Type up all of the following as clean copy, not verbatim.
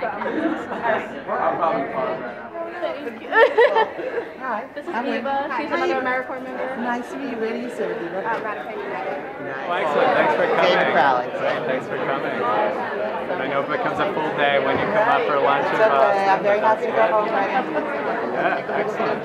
I'll probably pause right now. Thank you. Hi. This is Eva. She's another AmeriCorps member. Nice to meet you. Where do you serve? Ratified United. Well, excellent. Thanks for coming. David Crowley. Thanks for coming. I know it becomes a full day when you come up for lunch in It's okay. Boston. I'm very happy to go home right now. Yeah, excellent.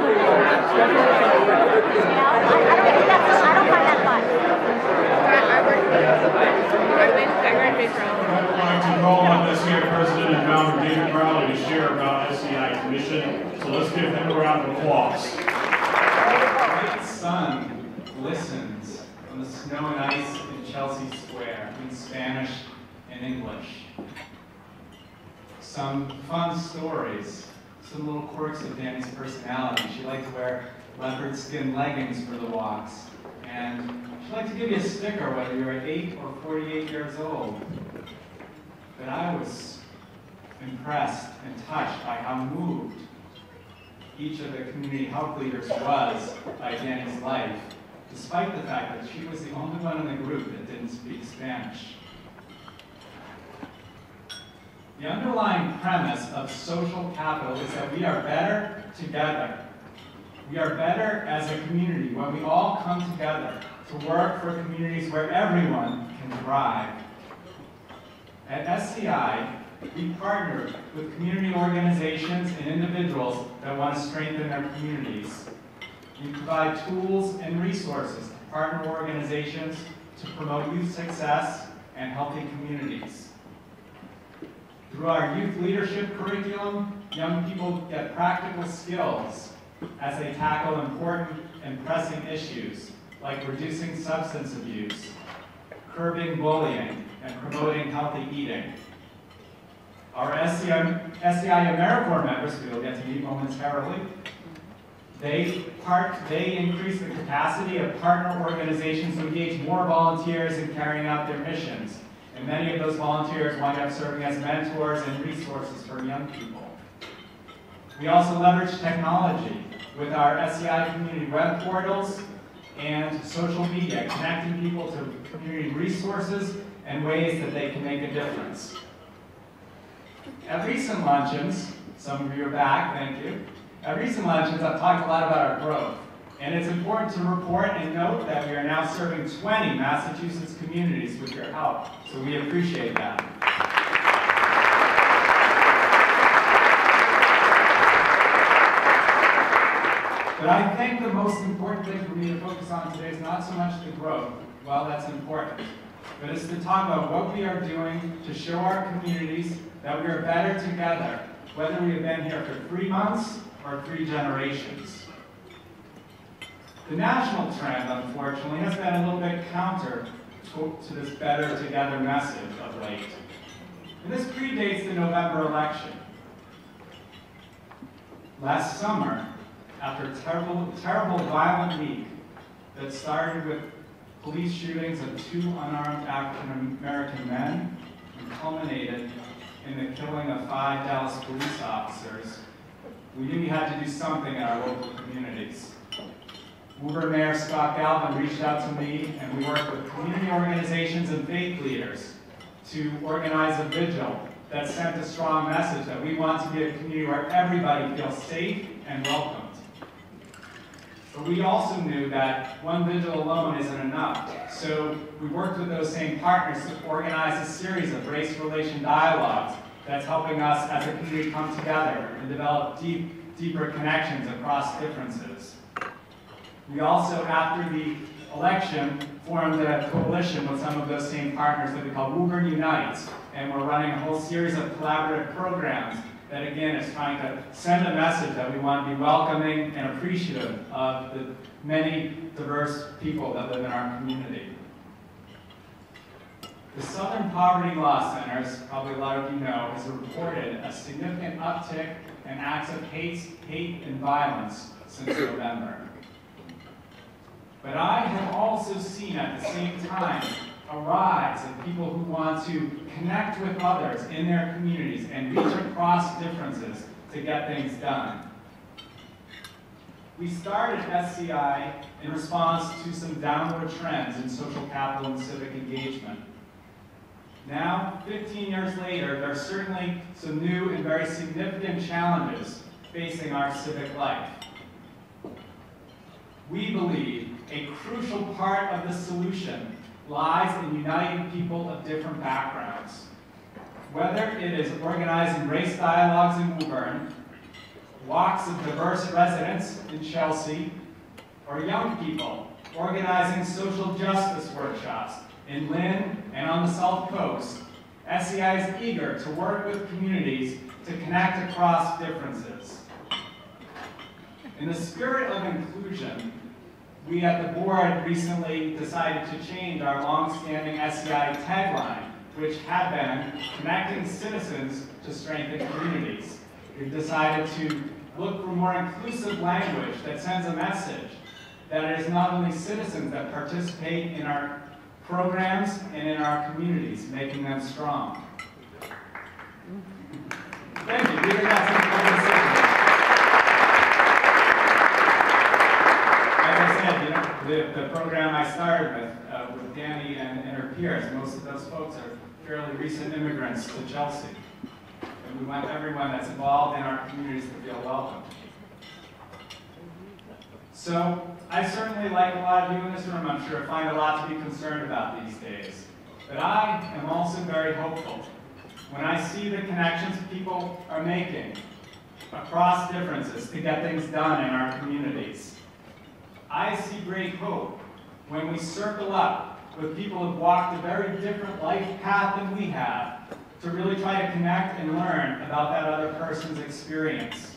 I don't find that fun. I'd like to call on SCI President and Founder David Crowley to share about SCI's mission. So let's give him a round of applause. The bright sun glistens on the snow and ice in Chelsea Square in Spanish and English. Some fun stories, some little quirks of Danny's personality. She liked to wear leopard skin leggings for the walks. And she'd like to give you a sticker whether you're 8 or 48 years old. But I was impressed and touched by how moved each of the community health leaders was by Danny's life, despite the fact that she was the only one in the group that didn't speak Spanish. The underlying premise of social capital is that we are better together. We are better as a community when we all come together to work for communities where everyone can thrive. At SCI, we partner with community organizations and individuals that want to strengthen their communities. We provide tools and resources to partner organizations to promote youth success and healthy communities. Through our youth leadership curriculum, young people get practical skills as they tackle important and pressing issues like reducing substance abuse, curbing bullying, and promoting healthy eating. Our SCI AmeriCorps members, who you'll get to meet momentarily, they increase the capacity of partner organizations to engage more volunteers in carrying out their missions. And many of those volunteers wind up serving as mentors and resources for young people. We also leverage technology with our SCI community web portals and social media, connecting people to community resources and ways that they can make a difference. At recent luncheons, some of you are back, thank you. At recent luncheons, I've talked a lot about our growth. And it's important to report and note that we are now serving 20 Massachusetts communities with your help. So we appreciate that. But I think the most important thing for me to focus on today is not so much the growth, well, that's important, but it's to talk about what we are doing to show our communities that we are better together, whether we have been here for 3 months or 3 generations. The national trend, unfortunately, has been a little bit counter to this better together message of late. And this predates the November election. Last summer, after a terrible violent week that started with police shootings of 2 unarmed African-American men and culminated in the killing of 5 Dallas police officers, we knew we had to do something in our local communities. Woburn Mayor Scott Galvin reached out to me, and we worked with community organizations and faith leaders to organize a vigil that sent a strong message that we want to be a community where everybody feels safe and welcomed. But we also knew that one vigil alone isn't enough, so we worked with those same partners to organize a series of race-relation dialogues that's helping us as a community come together and develop deeper connections across differences. We also, after the election, formed a coalition with some of those same partners that we call Woburn Unites, and we're running a whole series of collaborative programs that, again, is trying to send a message that we want to be welcoming and appreciative of the many diverse people that live in our community. The Southern Poverty Law Center, as probably a lot of you know, has reported a significant uptick in acts of hate and violence since November. But I have also seen at the same time a rise in people who want to connect with others in their communities and reach across differences to get things done. We started SCI in response to some downward trends in social capital and civic engagement. Now, 15 years later, there are certainly some new and very significant challenges facing our civic life. We believe a crucial part of the solution lies in uniting people of different backgrounds. Whether it is organizing race dialogues in Woburn, walks of diverse residents in Chelsea, or young people organizing social justice workshops in Lynn and on the South Coast, SCI is eager to work with communities to connect across differences. In the spirit of inclusion, we at the board recently decided to change our long-standing SCI tagline, which had been connecting citizens to strengthen communities. We've decided to look for more inclusive language that sends a message that it is not only citizens that participate in our programs and in our communities, making them strong. Thank you. These are not some conversations. As I said, the program I started with Danny and her peers, most of those folks are fairly recent immigrants to Chelsea. And we want everyone that's involved in our communities to feel welcome. So, I certainly, like a lot of you in this room, I'm sure, find a lot to be concerned about these days. But I am also very hopeful when I see the connections people are making across differences to get things done in our communities. I see great hope when we circle up with people who've walked a very different life path than we have to really try to connect and learn about that other person's experience.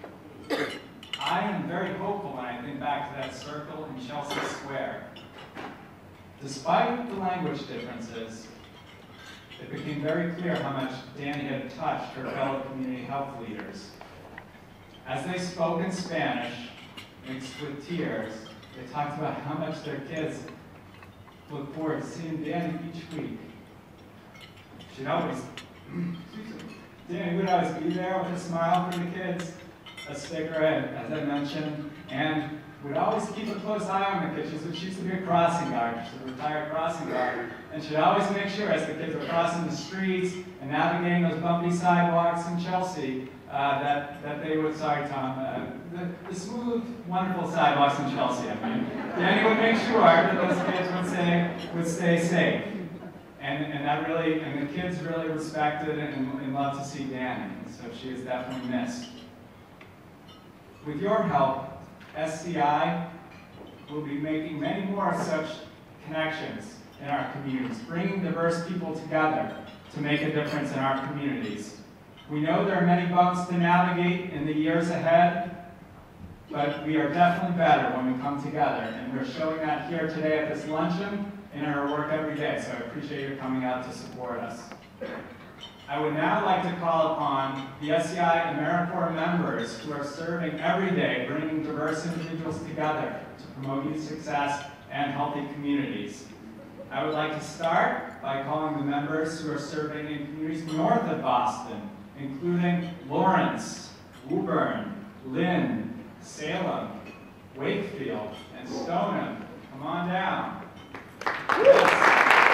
I am very hopeful when I think back to that circle in Chelsea Square. Despite the language differences, it became very clear how much Danny had touched her fellow community health leaders. As they spoke in Spanish, mixed with tears, they talked about how much their kids look forward to seeing Danny each week. She'd always, Danny would always be there with a smile for the kids, a sticker, as I mentioned, and would always keep a close eye on the kids. She used to be a crossing guard. She's a retired crossing guard, and she'd always make sure as the kids were crossing the streets and navigating those bumpy sidewalks in Chelsea, that they would, sorry Tom, the smooth, wonderful sidewalks in Chelsea, I mean, Danny would make sure that those kids would stay safe. And the kids really respected and loved to see Danny, so she is definitely missed. With your help, SCI will be making many more such connections in our communities, bringing diverse people together to make a difference in our communities. We know there are many bumps to navigate in the years ahead, but we are definitely better when we come together, and we're showing that here today at this luncheon and in our work every day, so I appreciate your coming out to support us. I would now like to call upon the SCI AmeriCorps members who are serving every day, bringing diverse individuals together to promote youth success and healthy communities. I would like to start by calling the members who are serving in communities north of Boston, including Lawrence, Woburn, Lynn, Salem, Wakefield, and Stoneham. Come on down. Yes.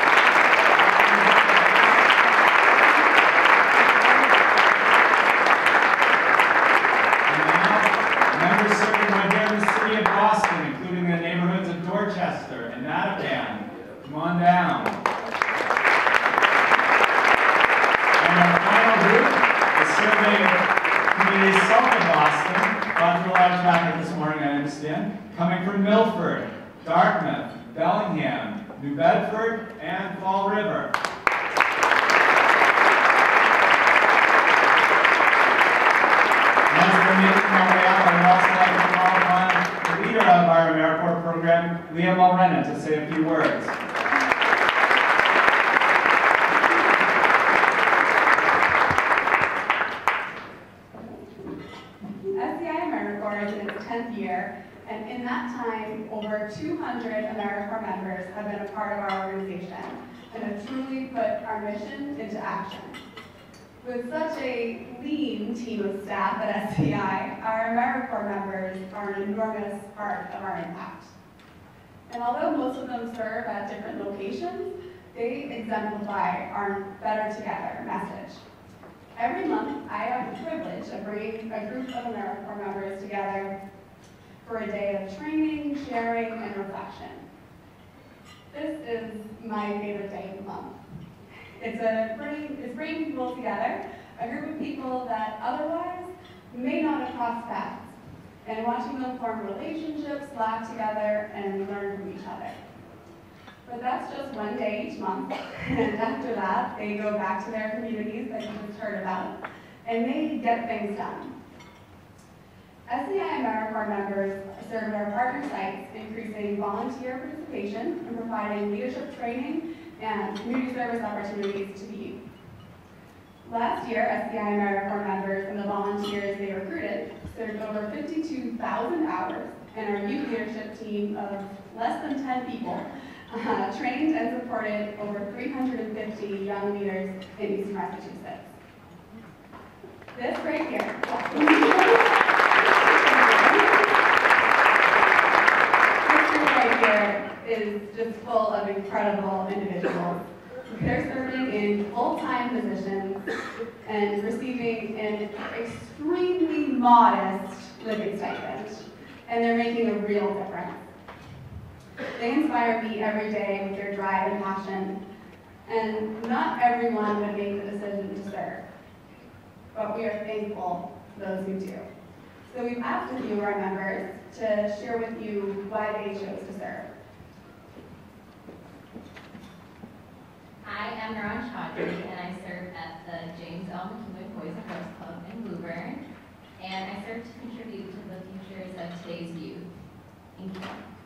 Members serving right here in the city of Boston, including the neighborhoods of Dorchester and Mattapan. Come on down. And our final group is serving communities south of Boston. Gone through a lot of traffic this morning, I understand. Coming from Milford, Dartmouth, Bellingham, New Bedford, and Fall River. As we're making our way out, I would also like to call upon the leader of our AmeriCorps program, Leah Mulrennan, to say a few words. SCI AmeriCorps is in its 10th year, and in that time, over 200 AmeriCorps members have been a part of our organization and have truly put our mission into action. With such a lean team of staff at SCI, our AmeriCorps members are an enormous part of our impact. And although most of them serve at different locations, They exemplify our Better Together message. Every month, I have the privilege of bringing a group of AmeriCorps members together for a day of training, sharing, and reflection. This is my favorite day of the month. It's bringing people together, a group of people that otherwise may not have crossed paths, and watching them form relationships, laugh together, and learn from each other. But that's just one day each month, and after that, they go back to their communities that you just heard about, and they get things done. SCI AmeriCorps members serve at our partner sites, increasing volunteer participation and providing leadership training and community service opportunities to the youth. Last year, SCI AmeriCorps members and the volunteers they recruited served over 52,000 hours, and our youth leadership team of less than 10 people trained and supported over 350 young leaders in Eastern Massachusetts. This right here. Is just full of incredible individuals. They're serving in full-time positions and receiving an extremely modest living stipend, and they're making a real difference. They inspire me every day with their drive and passion, and not everyone would make the decision to serve, but we are thankful for those who do. So we've asked a few of our members to share with you why they chose to serve. I am Naran Chaudhry, and I serve at the James L. McEwen Boys and Girls Club in Blueburn, and I serve to contribute to the futures of today's youth. Thank you.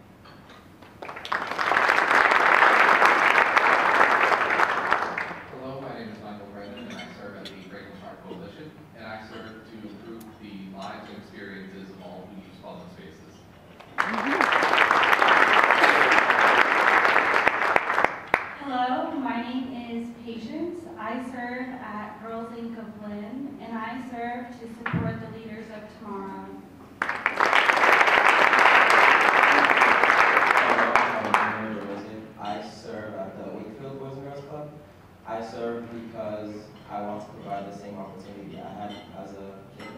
Hello, my name is Michael Brennan, and I serve at the Breaking Heart Coalition, and I serve to improve the lives and experiences of all who use public spaces. Hello, my name is Patience. I serve at Girls Inc. of Lynn, and I serve to support the leaders of tomorrow. I serve at the Wakefield Boys and Girls Club. I serve because I want to provide the same opportunity I had as a kid.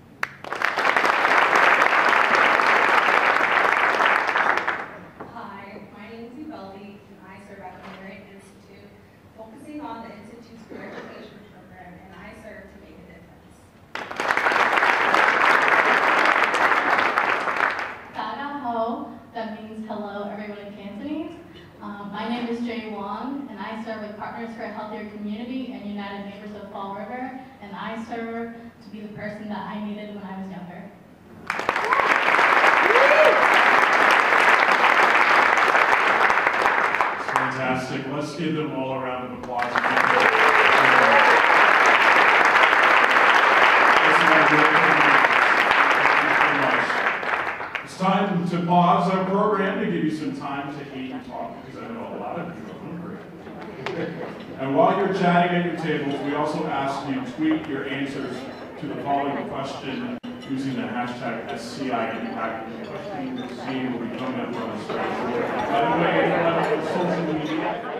Hi, my name is Uvaldi, and I serve at the Merit Institute, focusing on the Institute's career education program, and I serve to make a difference. Daga Ho, that means hello everyone in Cantonese. My name is Jay Wong, and I serve with Partners for a Healthier Community and United Neighbors of Fall River, and I serve to be the person that I needed when I was younger. Fantastic. Let's give them all a round of applause. It's time to pause our program to give you some time to eat and talk, because I know a lot of you are hungry. And while you're chatting at your tables, we also ask you to tweet your answers to the following question using the hashtag SCI Impact. The question will be coming up on the screen. By the way, social media.